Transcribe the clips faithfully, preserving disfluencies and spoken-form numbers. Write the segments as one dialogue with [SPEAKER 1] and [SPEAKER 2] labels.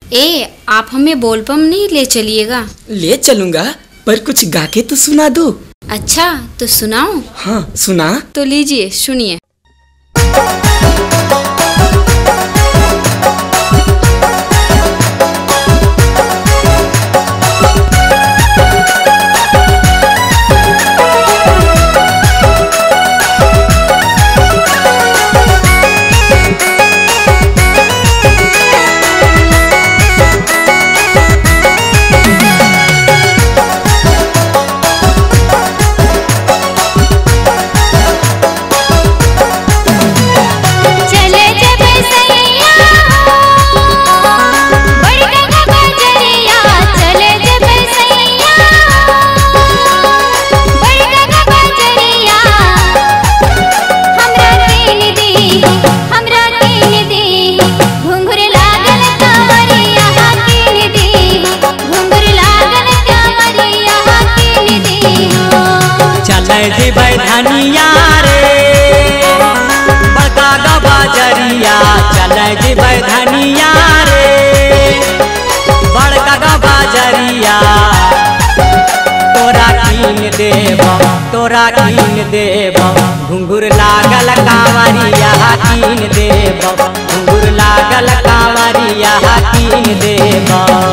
[SPEAKER 1] ए, आप हमें बोलबम नहीं ले चलिएगा?
[SPEAKER 2] ले चलूंगा, पर कुछ गा के तो सुना दो।
[SPEAKER 1] अच्छा, तो सुनाओ।
[SPEAKER 2] हाँ सुना।
[SPEAKER 1] तो लीजिए सुनिए।
[SPEAKER 3] धनिया रे बड़का गबा जरिया, चले जेबै धनिया रे बड़का गबा जरिया। तोरा कीन देब तोरा कीन देब घुंघुर लागल कांवरिया कीन देब, घुंघुर लागल कांवरिया कीन देब।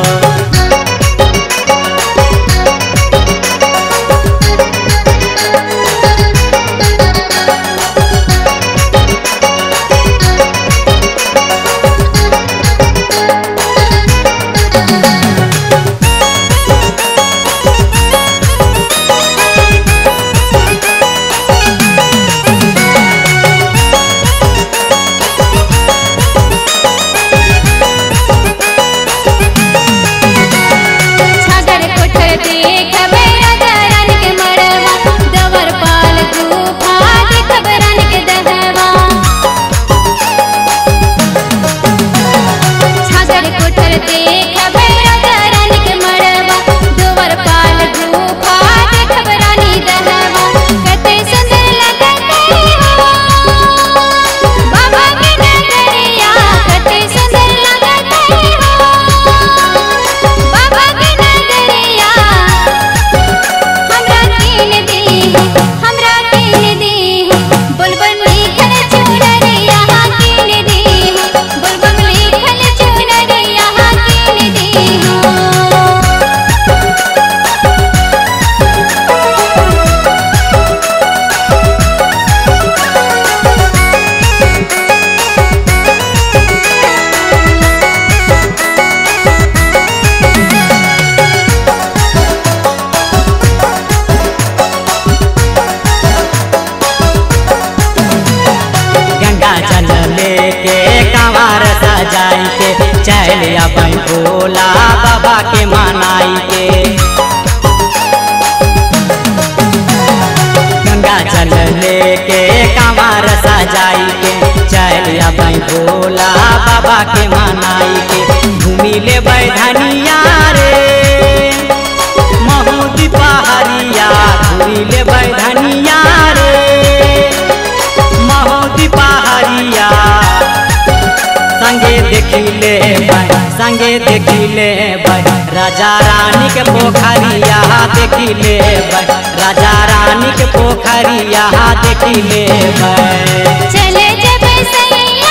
[SPEAKER 3] सजाई के चल अबै भोला बाबा के मनाई के, गंगा जल लेके कांवर सजाई के चल अबै भोला बाबा के मनाई के। घूमी लेबै धनिया रे महूदी पहाड़िया, घूमी लेबै धनिया रे महूदी पहाड़िया। संगे देखी ले संगे देखी ले राजा रानी के पोखरिया, देखी ले राजा रानी के पोखरिया देखी ले।
[SPEAKER 4] चले जेबै सैया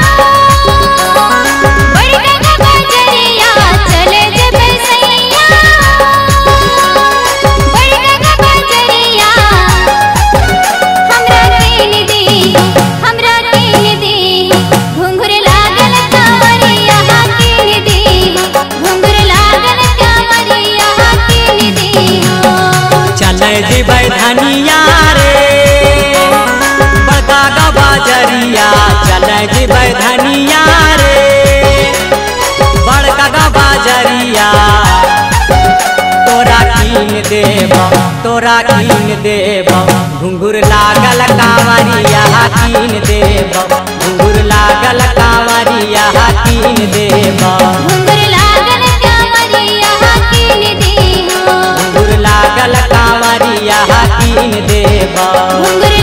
[SPEAKER 4] बड़का गबा जरिया, चले जेबै सैया बड़का गबा जरिया। हमरा कीन दी हमरा कीन दी घुंघुर लागल कांवरिया कीन दी, घुंघुर लागल कांवरिया कीन दी।
[SPEAKER 3] चले जेबै धनिया रे बड़का गबा जरिया, चले जेबै धनिया रे बड़का गबा जरिया। तोरा कीन देब तोरा कीन देब घुंघुर लागल कांवरिया कीन देब, घुंघुर लागल कांवरिया कीन देब,
[SPEAKER 4] घुंघुर लागल कांवरिया कीन दी,
[SPEAKER 3] घुंघुर लागल कांवरिया कीन देब।